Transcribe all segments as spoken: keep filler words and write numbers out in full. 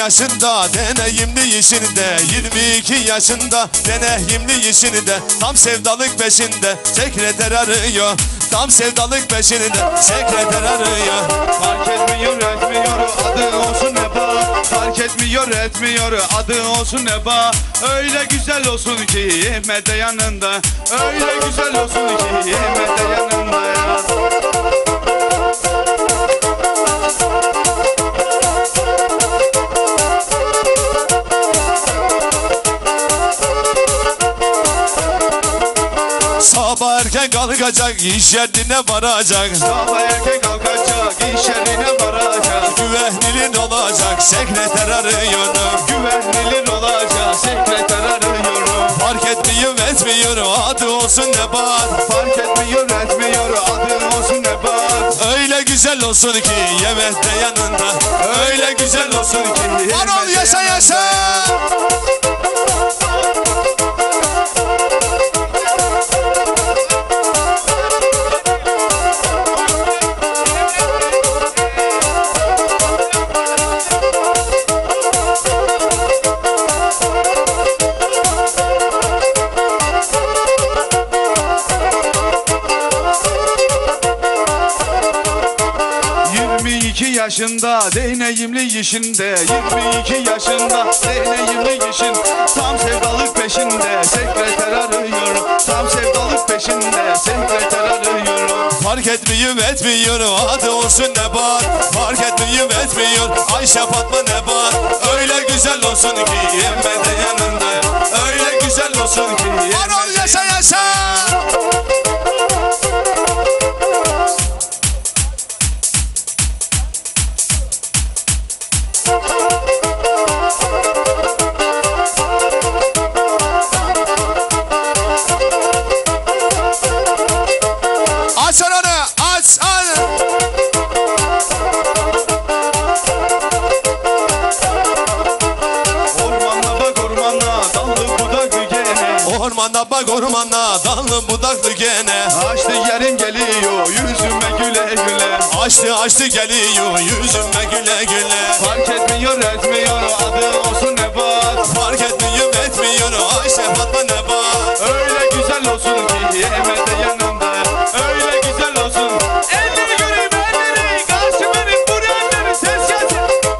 yaşında deneyimli işinde, yirmi iki yaşında deneyimli işinde, tam sevdalık peşinde sekreter arıyor, tam sevdalık peşinde sekreter arıyor. Fark etmiyor etmiyor adı olsun Eba, fark etmiyor etmiyor adı olsun Eba. Öyle güzel olsun ki yeme de yanında, öyle güzel olsun ki yeme de yanında ya. Sabah erken kalkacak, iş yerine varacak. Sabah erken kalkacak, iş yerine varacak. Güvenilin olacak, sekreter arıyorum. Güvenilin olacak, sekreter arıyorum. Fark etmiyor etmiyor adı olsun Nebat. Fark etmiyor etmiyor adı olsun Nebat. Öyle güzel olsun ki yemekte yanında, öyle güzel olsun ki. Varol yaşa yaşa. yirmi iki yaşında deneyimli işinde, yirmi iki yaşında deneyimli işin, tam sevdalık peşinde sekreter arıyorum, tam sevdalık peşinde sekreter arıyorum. Fark etmiyor etmiyor adı olsun Nebat. Fark etmiyor etmiyor Ayşe Fatma Nebat. Öyle güzel olsun ki yemede yanında, öyle güzel olsun ki. Varol yaşa yaşa. Aç onu, aç, aç. Ormana bak ormana, dallı budaklı gene. Ormana bak ormana, dallı budaklı gene. Açtı yerim geliyor, yüzüme güle güle. Açtı açtı geliyor, yüzüme güle güle. Fark etmiyor etmiyor adı olsun Nebat. Fark etmiyor etmiyor Ayşe Fatma Nebat. Öyle güzel olsun ki yemede yanında, öyle güzel olsun. Elleri göreyim elleri, karşı benim buraya elleri, ses gelsin.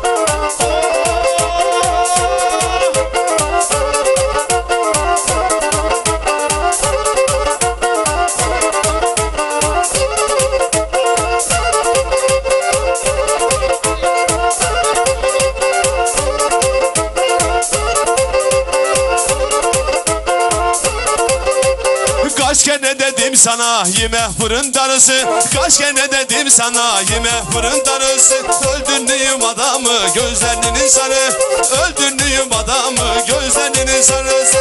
Kaç kere dedim sana yeme fırın darısı, kaç kere dedim sana yeme fırın darısı. Öldürdüğüm adamı gözlerinin sarı, öldürdüğüm adamı gözlerinin sarısı.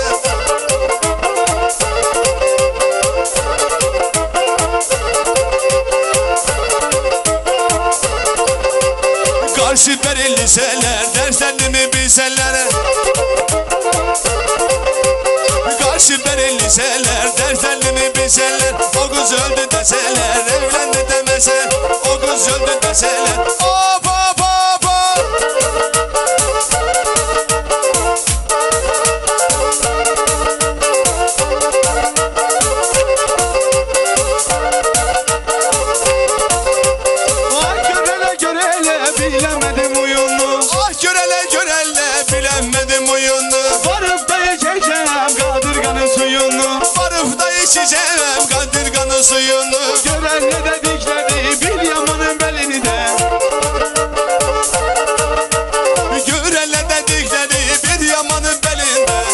Karşı beri liseler derslerini bilseler, karşı beri liseler derslerini bilseler. O kız öldü deseler, evlendi demeseler. O kız öldü deseler. Hop hop hop hop. Ay görele görele bilemedim oyunu. Ah görele görele bilemedim oyunu. Varıp da içeceğim kadırganın suyunu. Varıp da içeceğim kadırganın suyunu. Gören ne dedikleri bir yamanın belini de. Görele dedikleri bir yamanın belinde.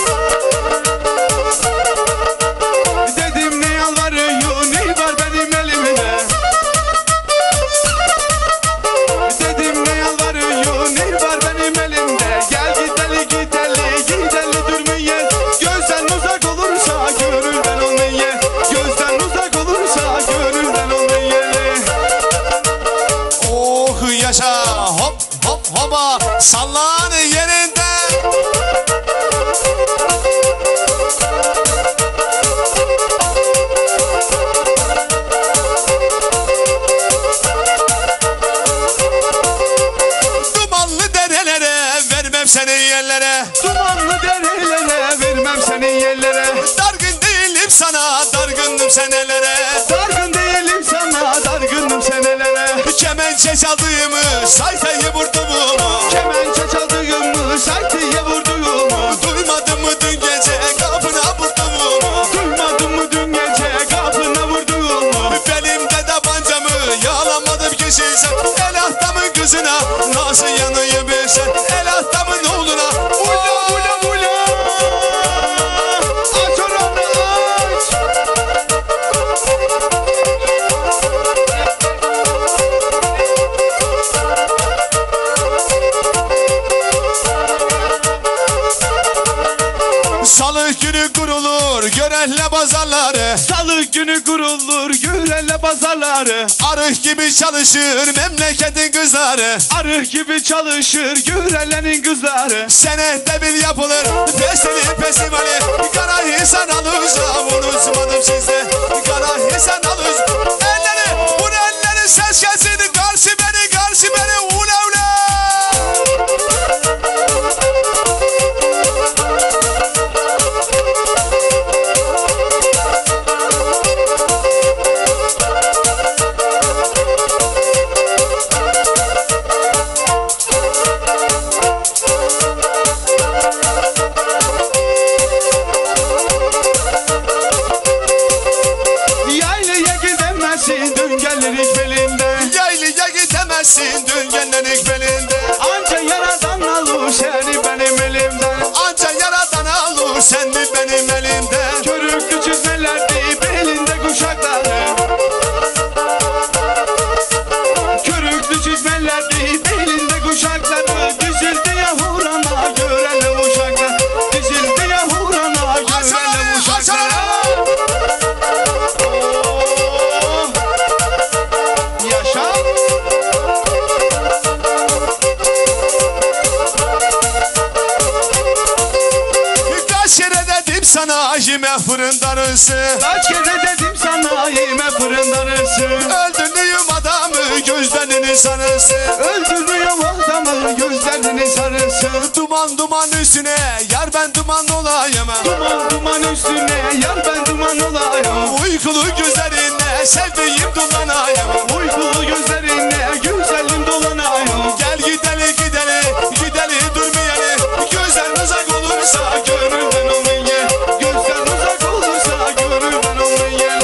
Dedim ne yalvarıyor, ne var benim elimde. Dedim ne yalvarıyor, ne var benim elimde. Gel gidelim gidelim gidelim durmayın. Gözden uzak olursa gönülden olmayın. Gözden uzak olursa gönülden olmayın. Oh yaşa hop hop hopa sallan yerinde. Dumanlı derelere vermem Kemençe çaldığımı saytayı vurdu mu? Kemençe çaldığımı saytıya vurduğumu Duymadın mı dün gece kapına vurdu mu? Duymadın mı dün gece kapına vurduğumu Belimde tabancamı yağlamadım ki şey sen. El ahtamın kızına nasıl yanıyor bir sen. El ahtamın oğluna Ula ula ula Aç oranı aç Salı günü kurulur görelle pazarları. Salı günü kurulur Gürelle pazarları Arık gibi çalışır memleketin kızları. Arı gibi çalışır Gürelle'nin kızları Senette bir yapılır Festivali festivali. Karahisar alırsa unutmadım sizi. Karahisar alırsa elleri bu elleri ses gelsin. Karşı beni karşı beni ula ula. Yaylaya gidemezsin dün gelirik belinde Yaylıya gidemezsin düngenin belinde. Anca yaradan alır seni benim elimden Anca yaradan alır seni benim elimden. Körüklü çizmelerdi belinde kuşakları Körüklü çizmelerdi belinde kuşakları Dizildi ya hurana görele uşaklar Dizildi ya hurana görele uşaklar Oh, yaşa Kaç kere dedim sana yeme fırın darısı. Kaç kere dedim sana yeme fırından ısı Öldürdüğüm adamı gözlerinin sarısı. Öldürüyorum adamı gözlerinin sarısı Duman duman üstüne yar ben duman olayım. Duman duman üstüne yar ben duman olayım Uykulu gözlerine sevdiğim dolanayım. Uykulu gözlerine güzelim dolanayım Gel gidelim gidelim gidelim durmayalım. Gözler uzak olursa Gönülden olmayı Gözden uzak olursa gönülden olmayı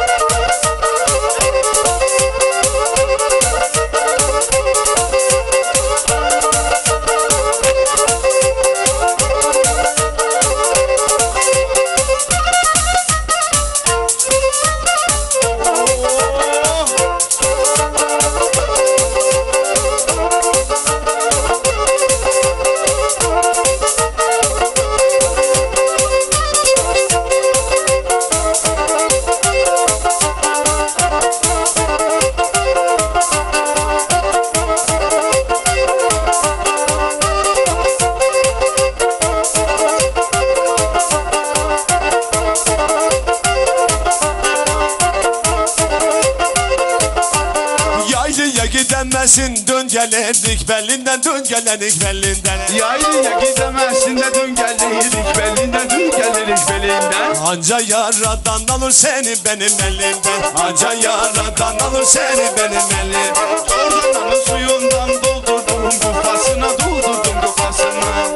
Yaylıya gidemezsin dön geledik bellinden. Dön geledik bellinden. Yaylıya gidemezsin de dön gelirik belinden Dön gelirik belinden Anca yaradan alır seni benim elimden. Anca yaradan alır seni benim elimden. Jordan'ın suyundan doldurdum kufasına doldurdum kufasına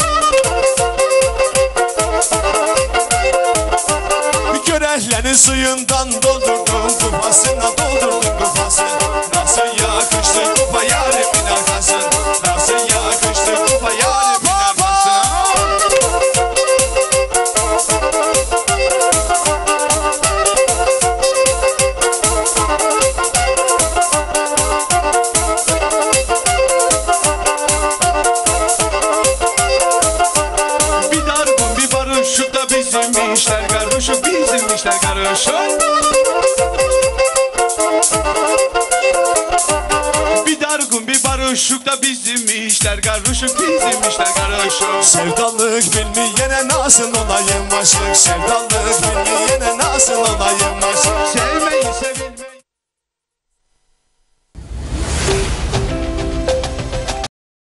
Görehlerin suyundan doldurdum kupasına. Doldurdum kupasına. Nasıl yakıştı kupa yarimin arkası. Nasıl yakıştı kupa yarimin arkası. Bir dargın bir barışık da bizim işler karışık Bizim işler karışık Bir dargın bir barışık da bizim işler karışık Bizim işler karışık Sevdalık bilmeyene nasıl olayım aşık. Sevdalık bilmeyene